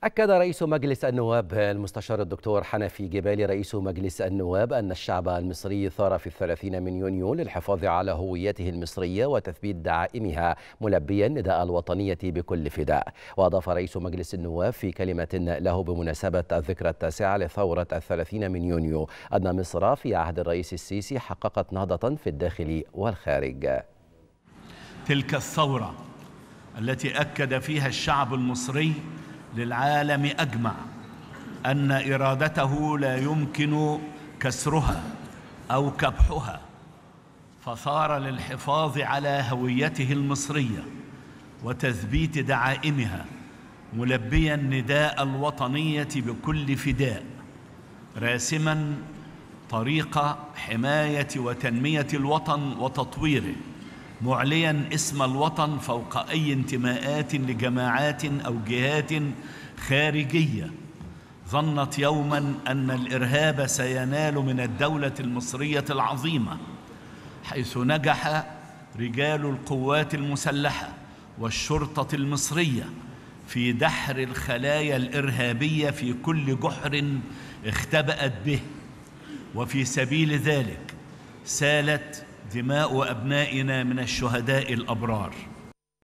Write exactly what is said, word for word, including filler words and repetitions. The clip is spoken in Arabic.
أكد رئيس مجلس النواب المستشار الدكتور حنفي جبالي رئيس مجلس النواب أن الشعب المصري ثار في الثلاثين من يونيو للحفاظ على هويته المصرية وتثبيت دعائمها، ملبيا نداء الوطنية بكل فداء. وأضاف رئيس مجلس النواب في كلمة له بمناسبة الذكرى التاسعة لثورة الثلاثين من يونيو أن مصر في عهد الرئيس السيسي حققت نهضة في الداخل والخارج. تلك الثورة التي أكد فيها الشعب المصري للعالم أجمع أن إرادته لا يمكن كسرها أو كبحها، فثار للحفاظ على هويته المصرية وتثبيت دعائمها، ملبيا نداء الوطنية بكل فداء، راسما طريق حماية وتنمية الوطن وتطويره، معليا اسم الوطن فوق أي انتماءات لجماعات أو جهات خارجية ظنت يوما أن الإرهاب سينال من الدولة المصرية العظيمة، حيث نجح رجال القوات المسلحة والشرطة المصرية في دحر الخلايا الإرهابية في كل جحر اختبأت به، وفي سبيل ذلك سالت دماء أبنائنا من الشهداء الأبرار.